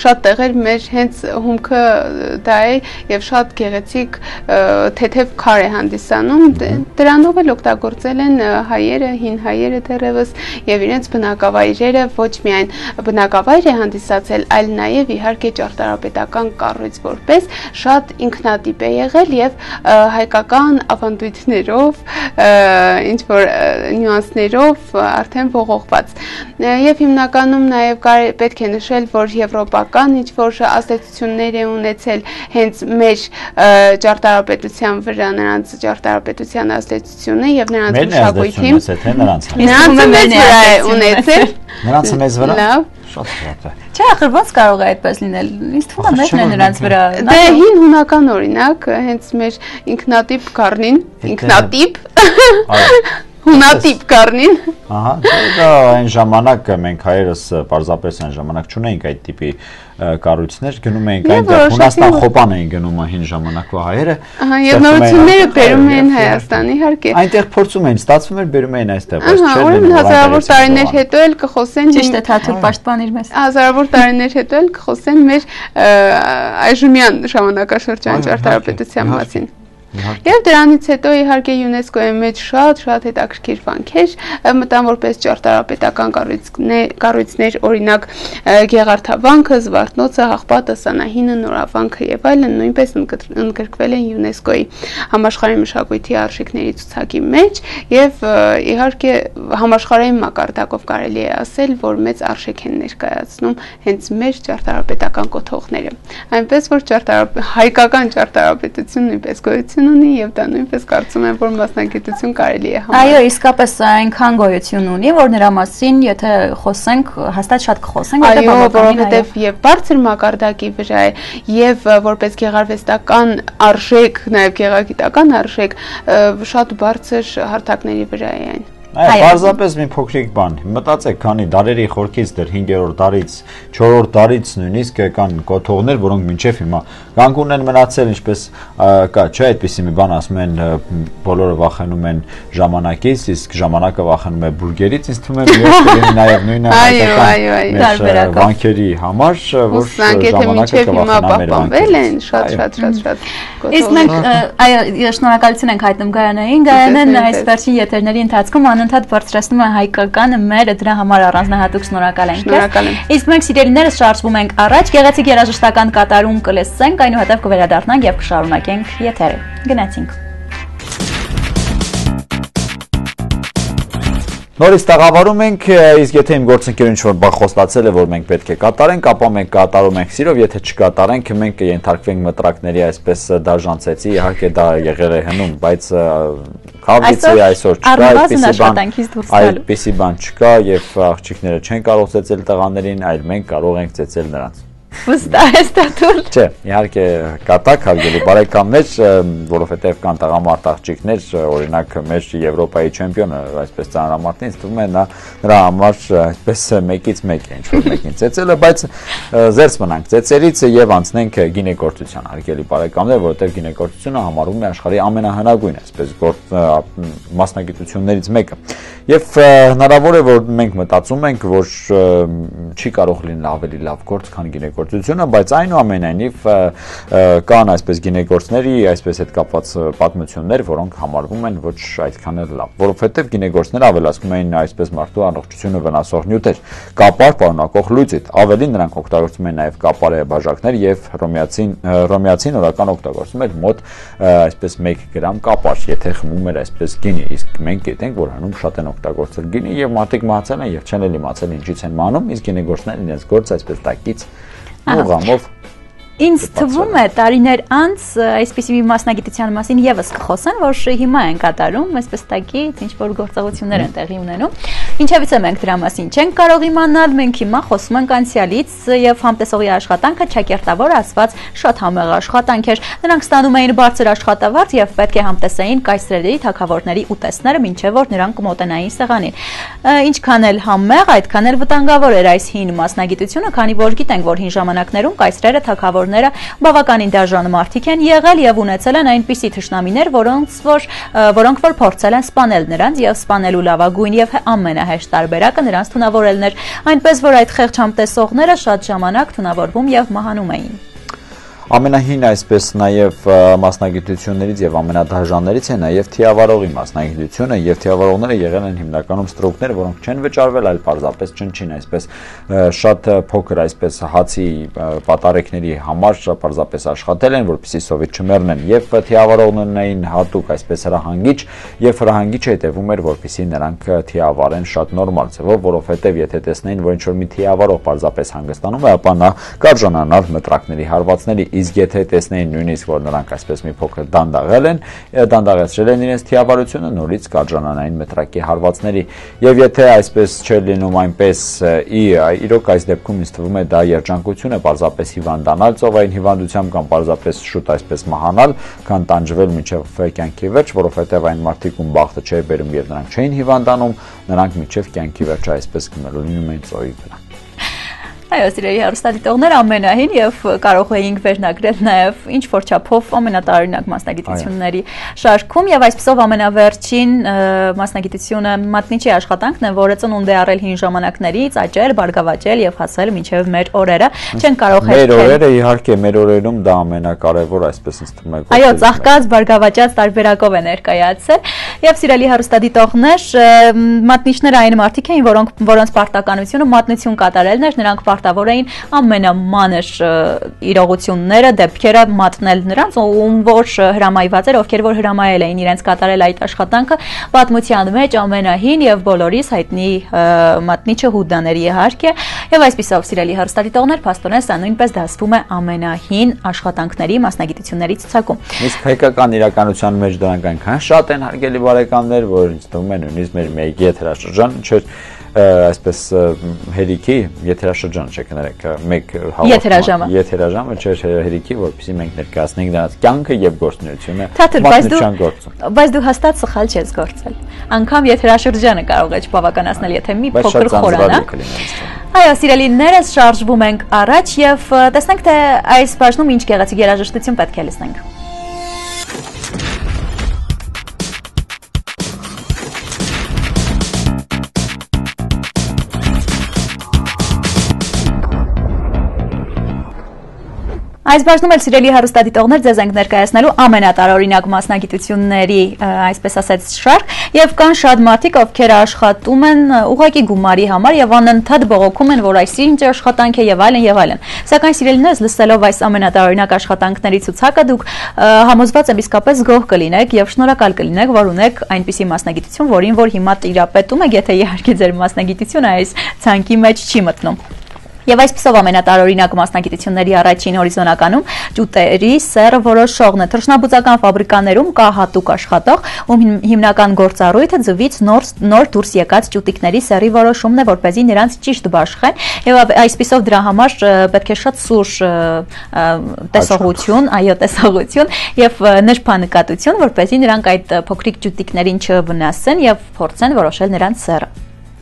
շատ տեղեր մեր հենց հումքը դա է եւ շատ գեղեցիկ թեթև քար է հանդիսանում, դրանով էլ օգտագործել են հայերը, հին հայերը դեռևս եւ իրենց բնակավայրերը ոչ միայն բնակավայր է հանդիսացել, այլ նաեւ իհարկե ճարտարապետական կառույց որպես շատ ինքնատիպ է եղել եւ հայկական ավանդույթներով, ինչ որ նյուանսներով արդեն ողողված։ Եվ հիմնականում նաև պետք է նշել, որ եվրոպական ինչ որ ազդեցություններ է ունեցել հենց մեր ճարտարապետության վրա, նրանց ճարտարապետության ազդեցությունը եւ նրանց մշակույթի։ Նրանց մեծ վրա է ունեցել։ Նրանց մեծ վրա։ Լավ։ Շատ լավ է։ Չէ, ախր ոնց կարող է այդպես լինել։ Ինձ թվում է մեջն է նրանց վրա։ Դե հին հունական օրինակ, հենց մեր ինքնատիպ կառնին, ինքնատիպ հունատիպ կառնին։ Ահա, դա այն ժամանակ մենք հայերս պարզապես այն ժամանակ չունեինք այդ տիպի կառույցներ, գնում էինք այնտեղ Հունաստան խոպան էին գնում հին ժամանակվա հայերը։ Ահա, եւ նորությունները բերում էին Հայաստան, իհարկե։ Այնտեղ փորձում էին, ստացվում էր բերում էին այստեղ, բայց չէր լինում։ Հազարավոր տարիներ հետո էլ կխոսեն ճիշտ է Թաթուլ պաշտպանիր մեզ։ Հազարավոր տարիներ հետո էլ կխոսեն մեր այժմյան ժամանակաշրջանի ճարտարապետության մասին։ Եվ դրանից հետո իհարկե ՅՈՒՆԵՍԿՕ-ի մեջ շատ հետաքրքիր վանքեր մտան որպես ճարտարապետական կառույցներ, օրինակ Գեղարդավանքը, Զվարթնոցը, Հաղպատը, Սանահինը, Նորավանքը եւ այլն նույնպես ընդգրկվել են ՅՈՒՆԵՍԿՕ-ի համաշխարհային մշակույթի արժեքների ցուցակի մեջ եւ իհարկե համաշխարհային մակարդակով կարելի է ասել, որ մեծ արժեք են ներկայացնում հենց մեր ճարտարապետական կոթողները։ Այնպես որ հայկական ճարտարապետություն նույնպես գոյություն ունի եւ դա նույնպես կարծում եմ, որ մասնագիտություն կարելի է համարել։ Այո, իսկապես այնքան գոյություն ունի, որ նրա մասին եթե խոսենք, հաստատ շատ կխոսենք, այո, որովհետեւ եւ բարձր մակարդակի վրա է եւ որպես գեղարվեստական արժեք, նաեւ գեղագիտական արժեք շատ բարձր հարթակների վրա է այն։ Այո, պարզապես մի փոքրիկ բան։ Մտածեք, քանի դարերի խորքից դեռ 5-րդ դարից, 4-րդ դարից նույնիսկ կան կոթողներ, որոնք մինչև հիմա կանգուն են մնացել, ինչպես կա, չէ, այդպիսի մի բան ասում են, բոլորը վախենում են ժամանակից, իսկ ժամանակը վախենում է բուրգերից, ինձ թվում է մյուս կլինի նաև նույնը հայկական վանքերի համար, որ ժամանակը կվախենա մեր վանքերից։ Շատ Իսկ մենք այո, շնորհակալություն ենք հայտնում Գայանային, Գայանն այս վերջին եթերների ընթացքում անընդհատ բարձրացնում է հայկականը մերը, դրա համար առանձնահատուկ շնորհակալ ենք։ Իսկ մենք սիրելիներս շարժվում ենք առաջ, գեղեցիկ երաժշտական կատարում կլսենք, այնուհետև կվերադառնանք եւ կշարունակենք եթերը։ Գնացինք։ Նորից տաղավարում ենք, իսկ եթե իմ գործընկերն ինչ-որ բան խոստացել է, որ մենք պետք է կատարենք, ապա մենք կատարում ենք սիրով, եթե չկատարենք, մենք կենթարկվենք մտրակների այսպես դաժանցեցի, իհարկե դա եղել է հնում, բայց քավիցի այսօր չկա, այդպիսի բան չկա եւ աղջիկները չեն կարող ծեծել տղաներին, այլ մենք կարող ենք ծեծել նրանց։ Վստահ ես Թաթուլ։ Չէ, իհարկե կատակ հարգելի բարեկամներ, որովհետև կան տղամարդ աղջիկներ, օրինակ մեր Եվրոպայի չեմպիոնը, այսպես ծանրամարտին, թվում է նրա համար այսպես մեկից մեկ է ինչ-որ մեկին ծեծելը, բայց զերծ մնանք ծեծերից եւ անցնենք գինեգործության, հարգելի բարեկամներ, որովհետև գինեգործությունը համարվում է աշխարհի ամենահնագույն այսպես մասնագիտություններից մեկը։ Եվ հնարավոր է, որ մենք մտածում ենք, որ չի կարող լինել ավելի լավ գործ, քան գինեգործությունը, բայց այնուամենայնիվ կան այսպես գինեգործների, այսպես հետ կապված պատմություններ, որոնք համարվում են ոչ այդքան էլ լավ, որովհետև գինեգործները ավելացնում էին այսպես մարդու առողջությունը վնասող նյութեր, կապար պարունակող լուծիչ, ավելին նրանք օգտագործում են նաև կապարե բաժակներ եւ հռոմեացին օրական օգտագործում էր մոտ այսպես 1 գրամ կապար, եթե խմում էր այսպես գինի, իսկ մենք գիտենք, որ հնում շատ են օգտագործել գինի եւ մարդիկ մահացել են եւ չեն էլ իմացել ինչից են մահանում, իսկ գինեգործներն իրենց գործը այսպես տակից ուղղամով Ինձ թվում է տարիներ անց այսպիսի մի մասնագիտության մասին եւս կխոսեն, որ հիմա են կատարում, այսպես տակից ինչ որ գործողություններ են տեղի ունենում։ Ինչևից է մենք դրա մասին չենք կարող իմանալ, մենք հիմա խոսում ենք անցյալից եւ համտեսողի աշխատանքը ճակերտավոր ասված շատ համեղ աշխատանք էր։ Նրանք ստանում էին բարձր աշխատավարձ եւ պետք է համտեսեին կայսրերի, թագավորների ուտեստները, մինչեւ որ նրանք կմոտենային սեղանին։ Ինչքան էլ համեղ, այդքան էլ վտանգավոր էր այս հին մասնագիտությունը, քանի որ գիտենք, որ հին ժամանակներում կայսրերը, թագավորները ինժեներները բավականին դաժան մարդիկ են եղել եւ ունեցել են այնպիսի թշնամիներ, որոնք որ փորձել են սպանել նրանց եւ սպանելու լավագույն եւ ամենահեշտ տարբերակը նրանց թունավորելն էր, այնպես որ այդ խեղճ համտեսողները շատ ժամանակ թունավորվում եւ մահանում էին։ Ամենահին այսպես նաև մասնագիտություններից եւ ամենադաժաններից է նաև թիավարողի մասնագիտությունը եւ թիավարողները եղել են հիմնականում ստրուկներ, որոնք չեն վճարվել, այլ պարզապես չնչին այսպես շատ փոքր այսպես հացի պատարեկների համար պարզապես աշխատել են, որպեսզի սովից չմեռնեն եւ թիավարողներն էին հատուկ այսպես հրահանգիչ եւ հրահանգիչը հետեւում էր, որպեսզի նրանք թիավարեն շատ նորմալ ձևով, որովհետեւ եթե տեսնեին, որ ինչ որ մի թիավարող պարզապես հանգստանում է, ապա նա կարժանանար մտրակների հարվածների, իսկ եթե տեսնեին նույնիսկ որ նրանք այսպես մի փոքր դանդաղեցրել են իրենց թիավարությունը, նորից կարժանանային մտրակի հարվածների եւ եթե այսպես չէր լինում այնպես իրոք այս դեպքում ինձ թվում է դա երջանկություն է պարզապես հիվանդանալ ծովային հիվանդությամբ կամ պարզապես շուտ այսպես մահանալ, քան տանջվել մինչեւ կյանքի վերջ, որովհետեւ այն մարդիկ ում բախտը չէր բերում եւ նրանք չէին հիվանդանում, նրանք մինչեւ կյանքի վերջը այսպես գնալու էին ծովի վրա։ Այո, սիրելի հեռուստադիտողներ, ամենահին եւ կարող էինք վերնագրել նաեւ ինչ որ չափով ամենատարօրինակ մասնագիտությունների շարքում եւ այսպեսով ամենավերջին մասնագիտությունը մատնիչի աշխատանքն է, որը ծնունդ է առել հին ժամանակներից, աճել, բարգավաճել եւ հասել մինչեւ մեր օրերը։ Չեն կարող Մեր օրերը իհարկե մեր օրերում դա ամենակարևոր այսպես ինձ թվում է։ Այո, ծաղկած, բարգավաճած տարբերակով է ներկայացել եւ սիրելի հեռուստադիտողներ, մատնիչները այն մարդիկ էին, որոնց պարտականությունը մատնություն կատարելն էր, նրանք պարտավոր էին ամենամանր իրողությունները, դեպքերը մատնել նրանց, ում որ հրամայված էր, ովքեր որ հրամայել էին իրենց կատարել այդ աշխատանքը, պատմության մեջ ամենահին եւ բոլորիս հայտնի մատնիչը Հուդաներ իհարկե, եւ այսպիսով սիրելի հեռուստադիտողներ, փաստորեն սա նույնպես դասվում է ամենահին աշխատանքների մասնագիտությունների ցուցակում։ Իսկ հայկական իրականության մեջ դրանք այնքան շատ են հարգելի բարեկամներ, որ ինձ թվում է նույնիսկ մեր մեկ եթերաշրջան չէ այսպես հերիքի եթերաշրջան չէ կներեք մեկ եթերաժամը չէր հերիքի որպեսզի մենք ներկայացնենք նրանց կյանքը եւ գործունեությունը մատնության գործում բայց դու հաստատ սխալ չես գործել անգամ եթերաշրջանը կարող է չբավականացնել եթե մի փոքր խորանաք այո սիրելիներս շարժվում ենք առաջ եւ տեսնենք թե այս բաժնում ինչ գեղեցիկ երաժշտություն պետք է լսենք Այս բաժնում էլ սիրելի հեռուստադիտողներ ձեզ ենք ներկայացնելու ամենատարօրինակ մասնագիտությունների, այսպես ասած, շարք եւ կան շատ մարդիկ, ովքեր աշխատում են ուղղակի գումարի համար եւ անընդհատ բողոքում են, որ այս ինչ աշխատանք է եւ այլն եւ այլն։ Սակայն սիրելիներս լսելով այս ամենատարօրինակ աշխատանքների ցուցակը դուք համոզված եմ իսկապես գոհ կլինեք եւ շնորհակալ կլինեք, որ ունեք այնպիսի մասնագիտություն, որին որ հիմա տիրապետում եք, եթե իհարկե ձեր մասնագիտությունը այս ցանկի մեջ չի մտնում։ Եվ այսպիսով ամենատարօրինակ մասնագիտությունների առաջին հորիզոնականում ճուտերի սեռը որոշողն է։ Թռչնաբուծական ֆաբրիկաներում կա հատուկ աշխատող, ում հիմնական գործառույթը ձվից նոր դուրս եկած ճուտիկների սեռի որոշումն է, որպեսզի նրանց ճիշտ բաշխեն, եւ այսպիսով դրա համար պետք է շատ սուր տեսողություն, այո, տեսողություն եւ նրբանկատություն, որպեսզի նրանք այդ փոքրիկ ճուտիկներին չվնասեն եւ փորձեն որոշել նրանց սեռը։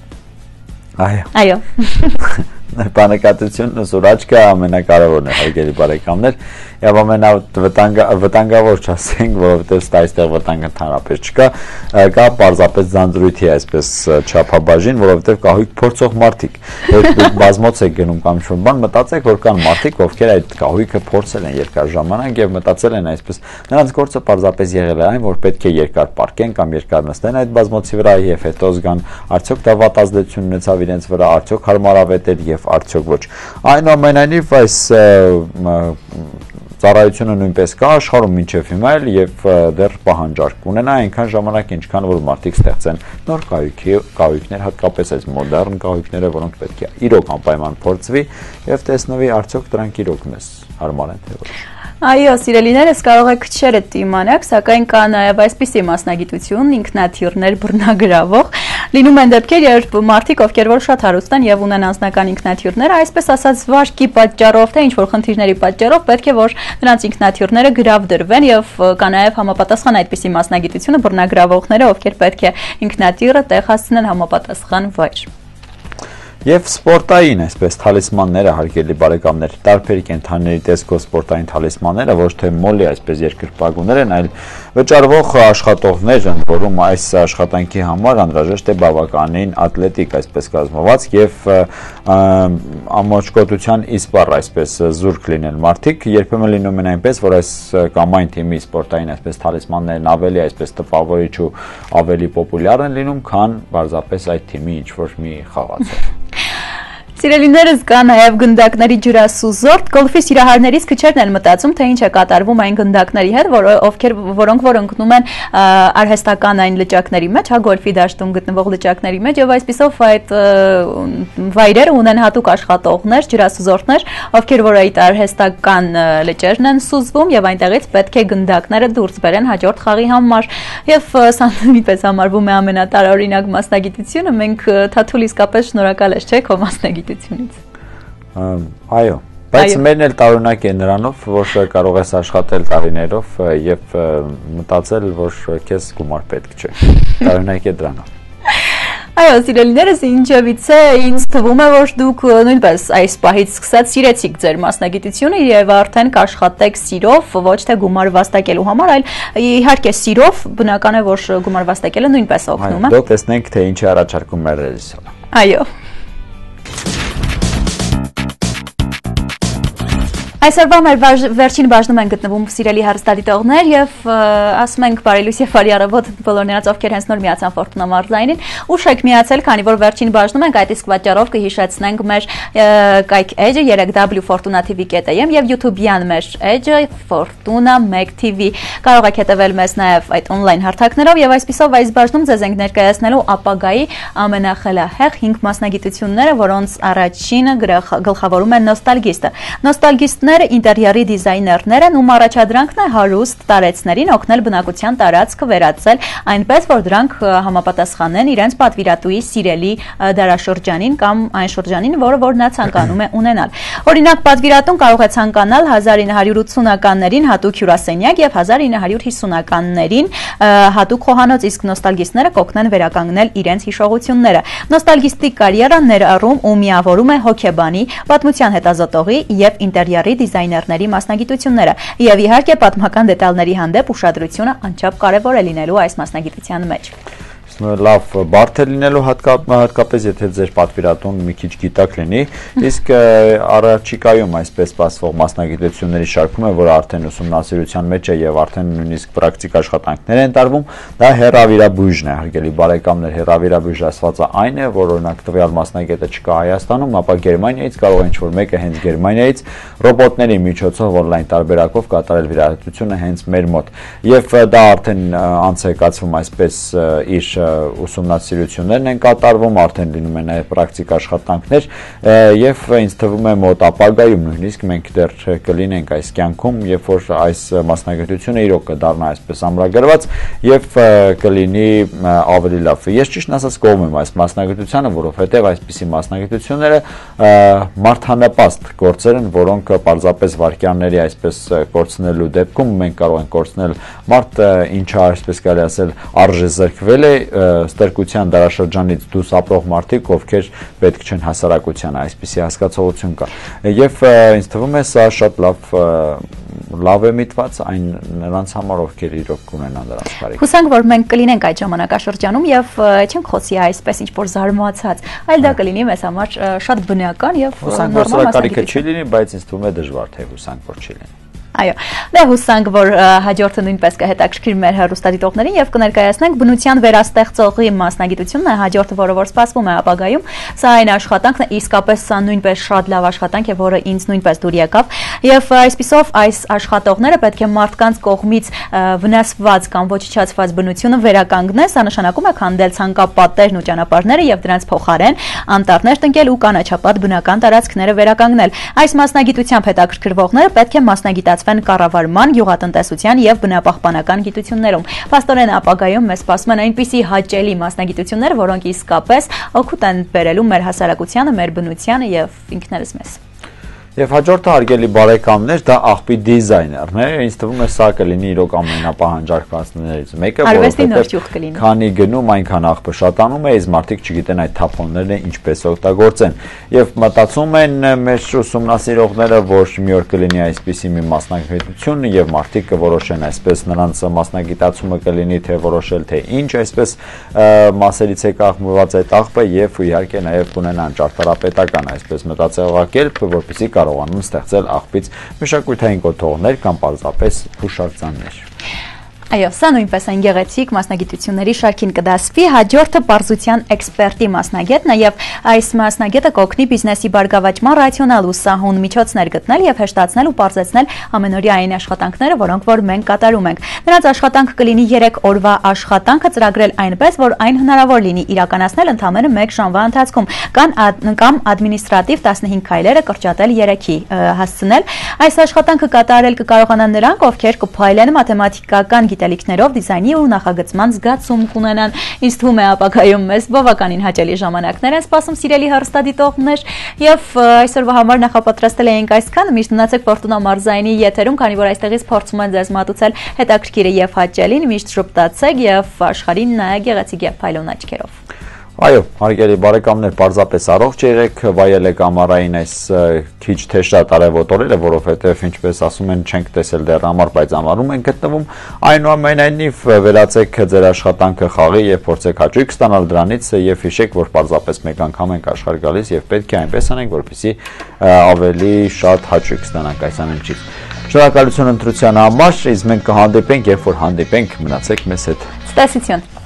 Այո։ Նրբանկատությունն ու սուրաճկը ամենակարևորն է հարգելի բարեկամներ եւ ամենավտանգավոր չասենք, որովհետեւ այստեղ վտանգ ընդհանրապես չկա, կա պարզապես ձանձրույթի այսպես չափաբաժին, որովհետեւ կահույք փորձող մարդիկ, երբ դուք բազմոց եք գնում կամ ինչ-որ բան, մտածեք, որ կան մարդիկ, ովքեր այդ կահույքը փորձել են երկար ժամանակ եւ մտածել են այսպես, նրանց գործը պարզապես եղել է այն, որ պետք է երկար պարկեն կամ երկար նստեն այդ բազմոցի վրա եւ հետո զգան, արդյոք դա վատ ազդեցություն ունեցավ իրենց վրա, արդյոք հարմարավետ էր եւ արդյոք ոչ։ Այնուամենայնիվ այս ծառայությունը նույնպես կա աշխարհում մինչև հիմա եւ դեռ պահանջարկ ունենա այնքան ժամանակ ինչքան որ մարդիկ ստեղծեն նոր կահույքներ, հատկապես այս մոդեռն կահույքները, որոնք պետք է իրոք անպայման փորձվի եւ տեսնվի արդյոք դրանք իրոք մեզ հարմար են թե ոչ։ Այո, սիրելիներս կարող եք քչերը դիմանալ, սակայն կա նաև այսպիսի մասնագիտություն, ինքնաթիռներ բռնագրավող։ Լինում են դեպքեր, երբ մարդիկ, ովքեր որ շատ հարուստ են եւ ունեն անձնական ինքնաթիռներ, այսպես ասած վարկի պատճառով թե ինչ-որ խնդիրների պատճառով պետք է որ նրանց ինքնաթիռները գրավդրվեն եւ կա նաև համապատասխան այդպիսի մասնագիտությունը բռնագրավողները, ովքեր պետք է ինքնաթիռը տեղ հասցնեն համապատասխան վայր։ Եվ սպորտային, այսպես թալիսմանները հարգելի բարեկամներ, տարբեր կենդանիների տեսքով սպորտային թալիսմանները ոչ թե մոլի այսպես երկրպագուներ են, այլ վճարվող աշխատողներ են, որում այս աշխատանքի համար անհրաժեշտ է բավականին ատլետիկ այսպես կազմված եւ ամոճկոտության իսպառ այսպես զուրկ լինել մարդիկ, երբեմն լինում են այնպես, որ այս կամ այն թիմի սպորտային այսպես թալիսմաններն ավելի այսպես տպավորիչ ու ավելի պոպուլյար են լինում, քան պարզապես այդ թիմի ինչ-որ մի խաղացող։ Սիրելիներս կա նաև գնդակների ջրասուզորդ, գոլֆի սիրահարներից քչերն են մտածում, թե ինչ է կատարվում այն գնդակների հետ, որոնք որ ընկնում են արհեստական այն լճակների մեջ, հա գոլֆի դաշտում գտնվող լճակների մեջ, եւ այսպիսով այդ վայրերը ունեն հատուկ աշխատողներ, ջրասուզորդներ, ովքեր որ այդ արհեստական լճերն են սուզվում եւ այնտեղից պետք է գնդակները դուրս բերեն հաջորդ խաղի համար։ Եվ սա նույնպես համարվում է ամենատարօրինակ մասնագիտությունը, մենք Թաթուլ իսկապես շնորհակալ ես, չէ՞, քո մասնագիտությունից։ Այո, բայց մերն էլ տարօրինակ է նրանով, որ կարող ես աշխատել տարիներով եւ մտածել, որ քեզ գումար պետք չէ։ Տարօրինակ է դրանով։ Այո, սիրելիներս, ինչևիցե ինձ թվում է, որ դուք նույնպես այս պահից սկսած սիրեցիք ձեր մասնագիտությունը եւ արդեն կաշխատեք սիրով, ոչ թե գումար վաստակելու համար, այլ իհարկե սիրով, բնական է, որ գումար վաստակելը նույնպես օգնում է։ Դու տեսնենք, թե ինչ է առաջարկում մեր ռեժիսորը։ Այո։ Այսօրվա մեր վերջին բաժնում են գտնվում սիրելի հեռուստադիտողներ եւ ասում ենք բարի լույս եւ բարի առավոտ բոլոր նրանց, ովքեր հենց նոր միացան Ֆորտունա Մարզլայնին։ Ուշ եք միացել, քանի որ վերջին բաժնում ենք, այդ իսկ պատճառով կհիշեցնենք մեր կայք էջը 3w.fortuna.tv.am եւ YouTube-յան մեր էջը Fortuna 1 TV։ Կարող եք հետեւել մեզ նաեւ այդ on-line հարթակներով եւ այսպիսով այս բաժնում ձեզ ենք ներկայացնելու ապագայի ամենախելահեղ 5 մասնագիտությունները, որոնց առաջինը գլխավորում է նոստալգիստը։ Նոստալգիստները ինտերիերի դիզայներներ են, ում առաջադրանքն է հարուստ տարեցներին օգնել բնակության տարածքը վերածել այնպես, որ դրանք համապատասխանեն իրենց պատվիրատուի սիրելի դարաշրջանին կամ այն շրջանին, որը նա ցանկանում է ունենալ։ Օրինակ, պատվիրատուն կարող է ցանկանալ 1980-ականներին հատուկ հյուրասենյակ եւ 1950-ականներին հատուկ խոհանոց, իսկ նոստալգիստները կօգնեն վերականգնել իրենց հիշողությունները։ Նոստալգիստի կարիերան ներառում ու միավորում է հոգեբանի, պատմության հետազոտողի եւ ինտերիերի դիզայներների մասնագիտությունները եւ իհարկե պատմական դետալների հանդեպ ուշադրությունը անչափ կարեւոր է լինելու այս մասնագիտության մեջ։ Լավ բարդ է լինելու հատկապես եթե ձեր պատվիրատուն մի քիչ գիտակ լինի, իսկ առաջիկայում այսպես սպասվող մասնագիտությունների շարքում է, որ արդեն ուսումնասիրության մեջ է եւ արդեն նույնիսկ պրակտիկ աշխատանքներ են տարվում, դա հեռավիրաբույժն է, հարգելի բարեկամներ, հեռավիրաբույժ ասվածը այն է, որ օրինակ տվյալ մասնագետը չկա Հայաստանում, ապա Գերմանիայից կարող է ինչ-որ մեկը հենց Գերմանիայից ռոբոտների միջոցով on-line տարբերակով կատարել վիրահատությունը հենց մեր մոտ։ Եվ դա արդեն անց է կացվում այսպես իր ուսումնասիրություններն են կատարվում, արդեն լինում են նաև պրակտիկ աշխատանքներ եւ ինձ թվում է մոտ ապագայում նույնիսկ մենք դեռ կլինենք այս կյանքում, երբ որ այս մասնագիտությունը իրոք կդառնա այսպես ամրագրված եւ կլինի ավելի լավ։ Ես ճիշտ ասած կողմ եմ այս մասնագիտությանը, որովհետեւ այսպիսի մասնագիտությունները մարդանպաստ գործեր են, որոնք պարզապես վարքյանների այսպես կորցնելու դեպքում մենք կարող ենք կորցնել մարդ, ինչը այսպես կարելի ասել արժեզրկվել է ստրկության դարաշրջանից դուրս ապրող մարդիկ, ովքեր պետք չեն հասարակությանը, այսպիսի հասկացողություն կա։ Եւ ինձ թվում է սա շատ լավ է միտված այն նրանց համար, ովքեր իրոք ունենան դրանց կարիք։ Հուսանք, որ մենք կլինենք այդ ժամանակաշրջանում եւ չենք խոսի այսպես ինչ որ զարմացած, այլ դա կլինի մեզ համար շատ բնական եւ նորմալ մասնագիտություն։ Հուսանք, որ սա կարիքը չի լինի, բայց ինձ թվում է դժվար թե հուսանք, որ չի լինի։ Այո, դե հուսանք, որ հաջորդը նույնպես կհետաքրքրի մեր հեռուստադիտողներին եւ կներկայացնենք բնության վերաստեղծողի մասնագիտությունն է հաջորդը, որը որ սպասվում է ապագայում։ Սա այն աշխատանքն է, իսկապես սա նույնպես շատ լավ աշխատանք է, որը ինձ նույնպես դուր եկավ եւ այսպիսով այս աշխատողները պետք է մարդկանց կողմից վնասված կամ ոչնչացված բնությունը վերականգնեն, սա նշանակում է քանդել ցանկապատերն ու ճանապարհները եւ դրանց փոխարեն անտառներ տնկել ու կանաչապատ բնական տարածքները վերականգնել։ Այս մասնագիտությամբ հետաքրքրվողները պետք է մասնագիտացվեն կառավարման, գյուղատնտեսության եւ բնապահպանական գիտություններում։ Փաստորեն ապագայում մեզ սպասում են այնպիսի հաճելի մասնագիտություններ, որոնք իսկապես օգուտ են բերելու մեր հասարակությանը, մեր բնությանը եւ ինքներս մեզ։ Եվ հաջորդը հարգելի բարեկամներ, դա աղբի դիզայներն է, ինձ թվում է սա կլինի իրոք ամենապահանջարկվածներից մեկը, որովհետև քանի գնում այնքան աղբը շատանում է, իսկ մարդիկ չգիտեն այդ թափոններն ինչպես օգտագործեն։ Եվ մտածում են մեր ուսումնասիրողները, որ մի օր կլինի այսպիսի մի մասնագիտություն եւ մարդիկ կորոշեն այսպես նրանց մասնագիտացումը կլինի թե որոշել թե ինչ այսպես մասերից է կազմված այդ աղբը եւ իհարկե նաեւ կունենան ճարտարապետական այսպես մտածողակերպ, որպեսզի կարողանան ստեղծել աղբից մշակութային կոթողներ կամ պարզապես հուշարձաններ։ Այո, սա նույնպես այն գեղեցիկ մասնագիտությունների շարքին կդասվի, հաջորդը պարզության էքսպերտի մասնագետն է եւ այս մասնագետը կօգնի բիզնեսի բարգավաճման ռացիոնալ ու սահուն միջոցներ գտնել եւ հեշտացնել ու պարզեցնել ամենօրյա այն աշխատանքները, որոնք որ մենք կատարում ենք։ Նրանց աշխատանքը կլինի 3 օրվա աշխատանքը ծրագրել այնպես, որ այն հնարավոր լինի իրականացնել ընդամենը 1 ժամվա ընթացքում, կամ ադմինիստրատիվ 15 քայլերը կրճատել 3-ի հասցնել։ Այս աշխատանքը կատարել կկարողանան նրանք, ովքեր կփայլեն մաթեմատիկական գիտելիքներով դիզայնի ու նախագծման զգացում կունենան։ Ինձ թվում է ապագայում մեզ բավականին հաճելի ժամանակներ են սպասում սիրելի հեռուստադիտողներ եւ այսօրվա համար նախապատրաստել էինք այսքան։ Միշտ մնացեք Ֆորտունա մարզայինի եթերում, քանի որ այստեղից փորձում են ձեզ մատուցել հետաքրքիրը եւ հաճելին, միշտ շփտացեք եւ աշխարհին նայեք գեղեցիկ եւ փայլուն աչքերով։ Այո, հարգելի բարեկամներ, պարզապես առողջ եղեք, վայելեք ամառային այս քիչ թե շատ արևոտ օրերը, որովհետև ինչպես ասում են, չենք տեսել դեռ ամառ, բայց ամառում են գտնվում, այնուամենայնիվ վերացեք ձեր աշխատանքը խաղի եւ փորձեք հաճույք ստանալ դրանից եւ հիշեք, որ պարզապես մեկ անգամ ենք աշխարհ գալիս եւ պետք է այնպես անենք, որպեսզի ավելի շատ հաճույք ստանանք այս ամենից։ Շնորհակալություն ընտրության համար, իսկ մենք կհանդիպենք, երբ որ հանդիպենք, մնացեք մեզ հետ։ Ստեսություն։